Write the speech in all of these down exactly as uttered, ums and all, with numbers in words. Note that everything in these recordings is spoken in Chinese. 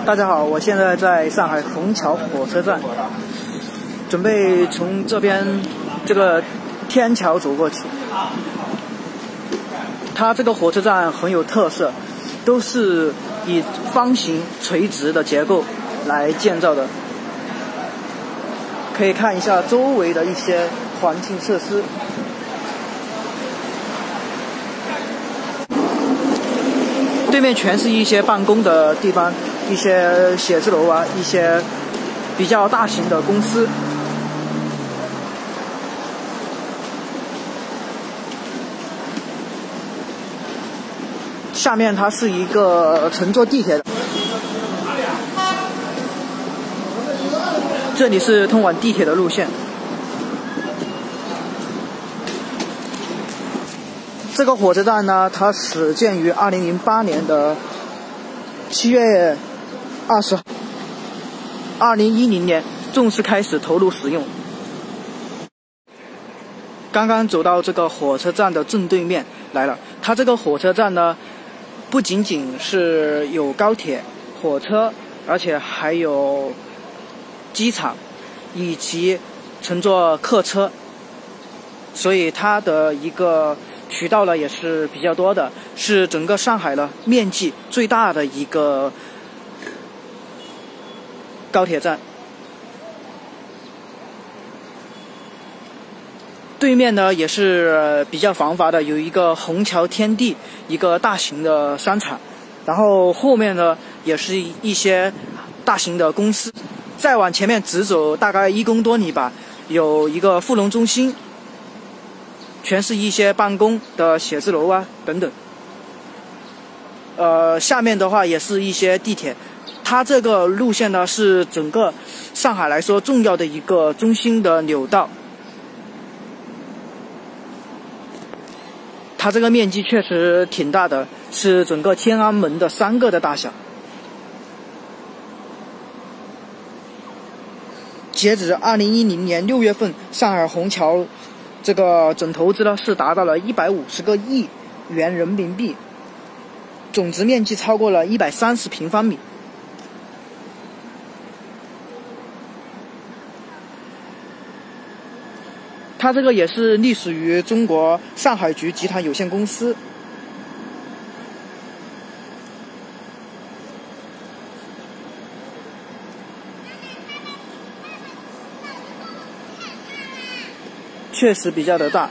大家好，我现在在上海虹桥火车站，准备从这边这个天桥走过去。它这个火车站很有特色，都是以方形垂直的结构来建造的。可以看一下周围的一些环境设施。对面全是一些办公的地方，一些写字楼啊，一些比较大型的公司。下面它是一个乘坐地铁的，这里是通往地铁的路线。这个火车站呢，它始建于二零零八年的七月二十号，二零一零年正式开始投入使用。刚刚走到这个火车站的正对面来了，它这个火车站呢，不仅仅是有高铁、火车，而且还有机场以及乘坐客车，所以它的一个渠道呢也是比较多的，是整个上海呢面积最大的一个高铁站。对面呢也是比较繁华的，有一个虹桥天地，一个大型的商场，然后后面呢也是一些大型的公司。再往前面直走大概一公多里吧，有一个富隆中心，全是一些办公的写字楼啊等等。呃，下面的话也是一些地铁，它这个路线呢是整个上海来说重要的一个中心的纽道。它这个面积确实挺大的，是整个天安门的三个的大小。截止二零一零年六月份，上海虹桥这个总投资呢是达到了一百五十个亿元人民币，总值面积超过了一百三十平方米。它这个也是隶属于中国上海局集团有限公司。确实比较的大，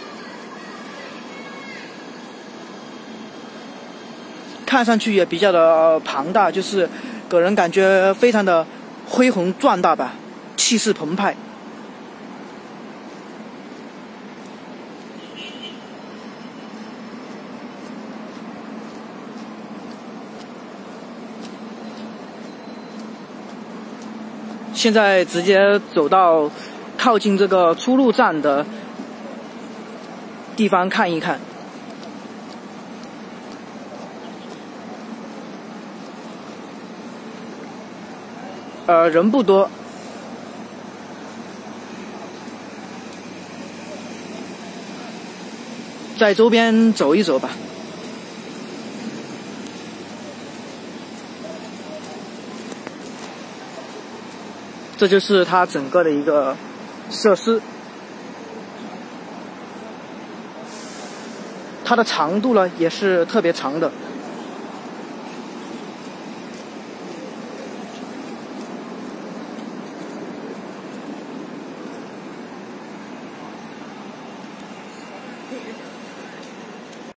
看上去也比较的庞大，就是给人感觉非常的恢宏壮大吧，气势澎湃。现在直接走到靠近这个出入站的地方看一看。呃，人不多。在周边走一走吧。这就是它整个的一个设施，它的长度呢也是特别长的。